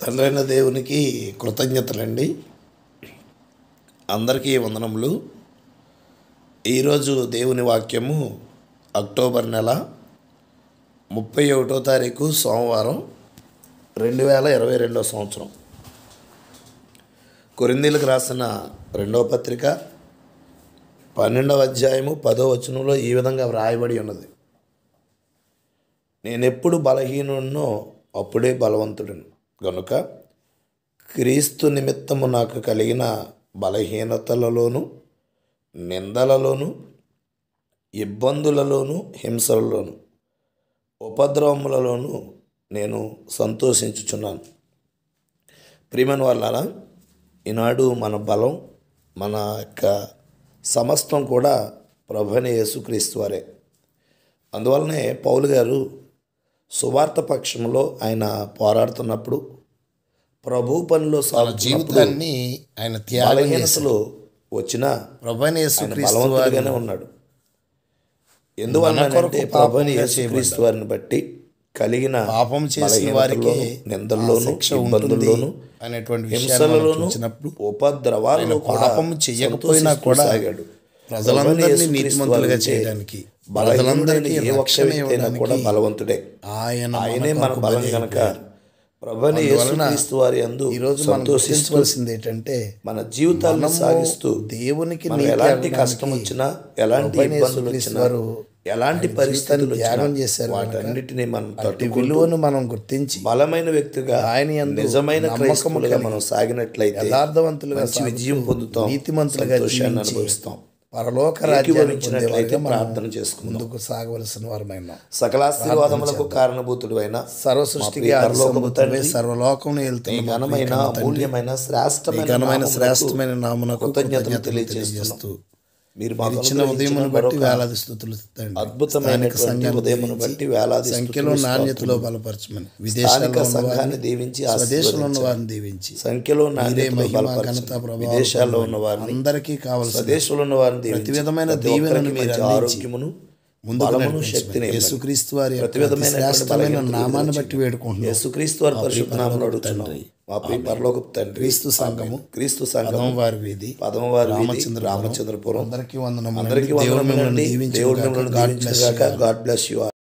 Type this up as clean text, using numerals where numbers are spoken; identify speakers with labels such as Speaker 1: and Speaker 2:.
Speaker 1: తండ్రైన దేవునికి కృతజ్ఞతలండి. అందరికీ వందనములు. ఈరోజు దేవుని వాక్యము అక్టోబర్ నెల 31వ తారీఖు సోమవారం 2022 సంవత్సరం. కొరింథీయులకు రాసిన 2వ పత్రిక 12వ అధ్యాయము 10వ వచనంలో ఈ విధంగా వ్రాయబడి ఉన్నది. నేనెప్పుడు బలహీనున్నో అప్పుడే బలవంతుడను గనుక క్రీస్తు నిమిత్తము నాకు కలిగిన బలహీనతలలోను, నిందలలోను, ఇబ్బందులలోను, హింసలలోను, ఉపద్రవములలోను నేను సంతోషించుచున్నాను. ప్రియమైన వాళ్ళారా, ఈనాడు మన బలం, మన యొక్క సమస్తం కూడా ప్రభువైన యేసుక్రీస్తు వారే. అందువల్లనే పౌలు గారు సువార్త పక్షంలో ఆయన పోరాడుతున్నప్పుడు, ప్రభు పనిలో
Speaker 2: జీవితాన్ని ఆయన
Speaker 1: బలహీనతలు వచ్చినా
Speaker 2: ప్రభువైన యేసుక్రీస్తు
Speaker 1: బలవంతుడిగానే ఉన్నాడు. ఎందువల్లంటే ప్రభువైన యేసుక్రీస్తు వారిని బట్టి కలిగిన
Speaker 2: పాపం చేసిన వారికి
Speaker 1: నిందల్లోను, ఇబ్బందుల్లోను,
Speaker 2: అనేటువంటి
Speaker 1: హింసలలోను, ఉపద్రవాలను
Speaker 2: పాపం చేయకపోయినా కూడా
Speaker 1: సాగాడు.
Speaker 2: ప్రజలందరినీ నీతిమంతులుగా చేయడానికి, ప్రజలందరికీ
Speaker 1: ఏ ఒక్క వ్యక్తి అయినా కూడా బలవంతుడే. ఆయనే మన బలం కనుక ప్రభువైన యేసుక్రీస్తు వారి యందు
Speaker 2: ఈరోజు సంతోషించవలసింది ఏంటంటే,
Speaker 1: మన జీవితాలను సాగిస్తూ
Speaker 2: దేవునికి
Speaker 1: ఎలాంటి కష్టం వచ్చినా, ఎలాంటి ఇబ్బందులు వచ్చినా, ఎలాంటి పరిస్థితులు
Speaker 2: త్యాగం చేశారు.
Speaker 1: వాటన్నిటిని మనం
Speaker 2: విలువను మనం గుర్తించి
Speaker 1: బలమైన వ్యక్తిగా,
Speaker 2: ఆయన
Speaker 1: నిజమైన క్రైస్తవులుగా మనం సాగినట్లయితే
Speaker 2: యథార్థవంతులుగా
Speaker 1: మంచి విజయం పొందుతాం,
Speaker 2: నీతిమంతులుగా
Speaker 1: సంతోషాన్ని అనుభవిస్తాం.
Speaker 2: పరలోక రాజ్యాన్ని
Speaker 1: ప్రార్థన చేసుకుందాం.
Speaker 2: ముందుకు సాగవలసిన వారమైన
Speaker 1: సకల ఆశీర్వాదములకు కారణభూతుడు అయిన
Speaker 2: సర్వ సృష్టికి సర్వలోకం
Speaker 1: ఘనమైన, అమూల్యమైన,
Speaker 2: శ్రేష్టమైన నామమునకు
Speaker 1: కృతజ్ఞతలు తెలియజేస్తూ
Speaker 2: మీరు ఇచ్చిన ఉదయమును బట్టి వేలాది స్తుతులు,
Speaker 1: అద్భుతమైన ఉదయమును బట్టి వేలాది
Speaker 2: సంఖ్యలో నాణ్యతలో బలపరచమని,
Speaker 1: విదేశాల సంఘాన్ని దీవించి,
Speaker 2: స్వదేశంలో ఉన్న వారిని దీవించి,
Speaker 1: సంఖ్యలో నాణ్యతలో విదేశాల్లో ఉన్న వారిని,
Speaker 2: అందరికీ కావాల్సిన
Speaker 1: స్వదేశంలో ఉన్న వారిని
Speaker 2: ప్రతి విధమైన దీవెనను మీరు
Speaker 1: ఆరోగ్యమును,
Speaker 2: ముందుకు
Speaker 1: శక్తిని
Speaker 2: యేసుక్రీస్తు వారి శ్రేష్టమైన నామాన్ని బట్టి వేడుకుంటున్నాం.
Speaker 1: యేసుక్రీస్తు వారి పరిశుద్ధ నామములో అడుగుతున్నాం. మా ప్రియ పరలోకపు తండ్రి,
Speaker 2: క్రీస్తు సంఘము
Speaker 1: వారి వీధి, రామచంద్రపురం,
Speaker 2: అందరికీ వందనములు.
Speaker 1: దేవుడు మిమ్మల్ని దీవించుగాక. God bless you.